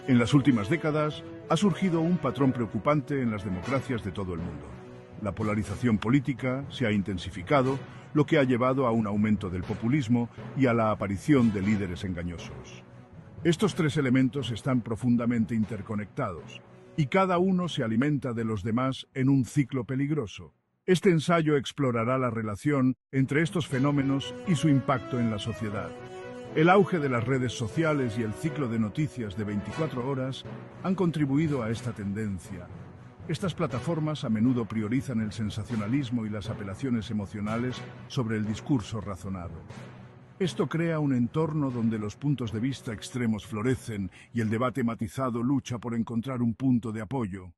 En las últimas décadas ha surgido un patrón preocupante en las democracias de todo el mundo. La polarización política se ha intensificado, lo que ha llevado a un aumento del populismo y a la aparición de líderes engañosos. Estos tres elementos están profundamente interconectados, y cada uno se alimenta de los demás en un ciclo peligroso. Este ensayo explorará la relación entre estos fenómenos y su impacto en la sociedad. El auge de las redes sociales y el ciclo de noticias de 24 horas han contribuido a esta tendencia. Estas plataformas a menudo priorizan el sensacionalismo y las apelaciones emocionales sobre el discurso razonado. Esto crea un entorno donde los puntos de vista extremos florecen y el debate matizado lucha por encontrar un punto de apoyo.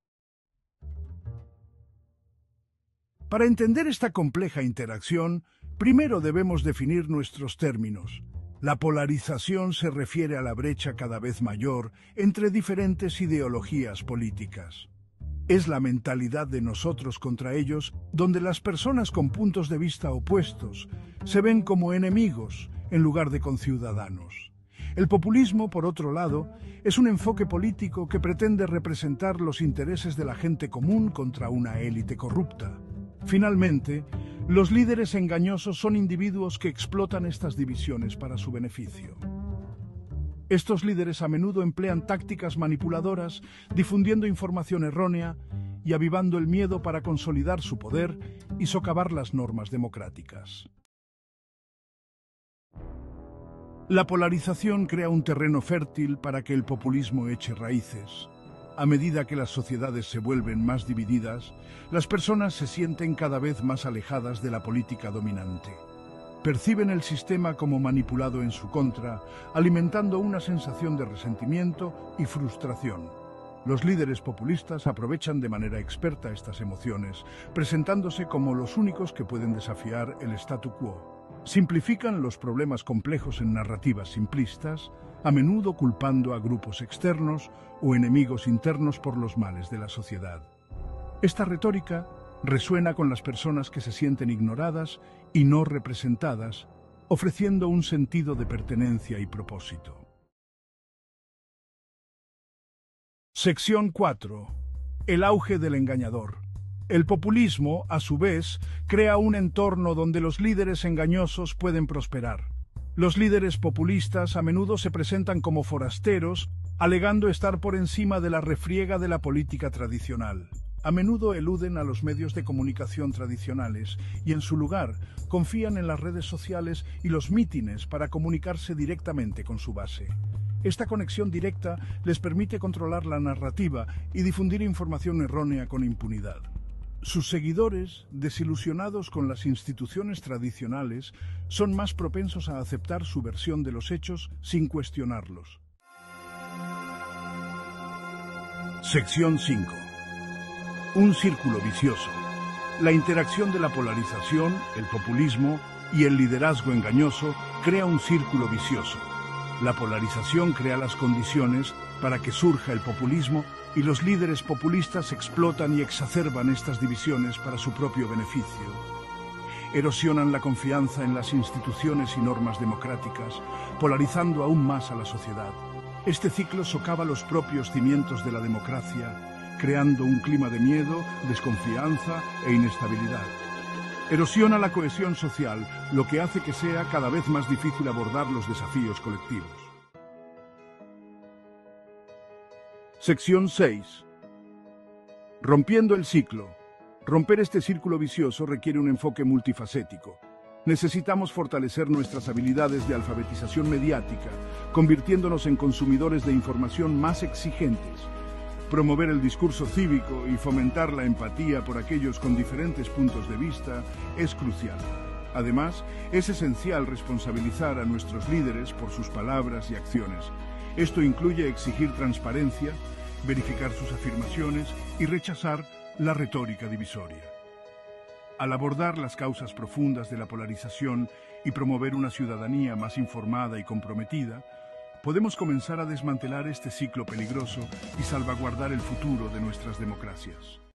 Para entender esta compleja interacción, primero debemos definir nuestros términos. La polarización se refiere a la brecha cada vez mayor entre diferentes ideologías políticas. Es la mentalidad de nosotros contra ellos, donde las personas con puntos de vista opuestos se ven como enemigos en lugar de conciudadanos. El populismo, por otro lado, es un enfoque político que pretende representar los intereses de la gente común contra una élite corrupta. Finalmente, los líderes engañosos son individuos que explotan estas divisiones para su beneficio. Estos líderes a menudo emplean tácticas manipuladoras, difundiendo información errónea y avivando el miedo para consolidar su poder y socavar las normas democráticas. La polarización crea un terreno fértil para que el populismo eche raíces. A medida que las sociedades se vuelven más divididas, las personas se sienten cada vez más alejadas de la política dominante. Perciben el sistema como manipulado en su contra, alimentando una sensación de resentimiento y frustración. Los líderes populistas aprovechan de manera experta estas emociones, presentándose como los únicos que pueden desafiar el statu quo. Simplifican los problemas complejos en narrativas simplistas, a menudo culpando a grupos externos o enemigos internos por los males de la sociedad. Esta retórica resuena con las personas que se sienten ignoradas y no representadas, ofreciendo un sentido de pertenencia y propósito. Sección 4. El auge del engañador. El populismo, a su vez, crea un entorno donde los líderes engañosos pueden prosperar. Los líderes populistas a menudo se presentan como forasteros, alegando estar por encima de la refriega de la política tradicional. A menudo eluden a los medios de comunicación tradicionales y, en su lugar, confían en las redes sociales y los mítines para comunicarse directamente con su base. Esta conexión directa les permite controlar la narrativa y difundir información errónea con impunidad. Sus seguidores, desilusionados con las instituciones tradicionales, son más propensos a aceptar su versión de los hechos sin cuestionarlos. Sección 5. Un círculo vicioso. La interacción de la polarización, el populismo y el liderazgo engañoso crea un círculo vicioso. La polarización crea las condiciones para que surja el populismo y los líderes populistas explotan y exacerban estas divisiones para su propio beneficio. Erosionan la confianza en las instituciones y normas democráticas, polarizando aún más a la sociedad. Este ciclo socava los propios cimientos de la democracia, creando un clima de miedo, desconfianza e inestabilidad. Erosiona la cohesión social, lo que hace que sea cada vez más difícil abordar los desafíos colectivos. Sección 6. Rompiendo el ciclo. Romper este círculo vicioso requiere un enfoque multifacético. Necesitamos fortalecer nuestras habilidades de alfabetización mediática, convirtiéndonos en consumidores de información más exigentes. Promover el discurso cívico y fomentar la empatía por aquellos con diferentes puntos de vista es crucial. Además, es esencial responsabilizar a nuestros líderes por sus palabras y acciones. Esto incluye exigir transparencia, verificar sus afirmaciones y rechazar la retórica divisoria. Al abordar las causas profundas de la polarización y promover una ciudadanía más informada y comprometida, podemos comenzar a desmantelar este ciclo peligroso y salvaguardar el futuro de nuestras democracias.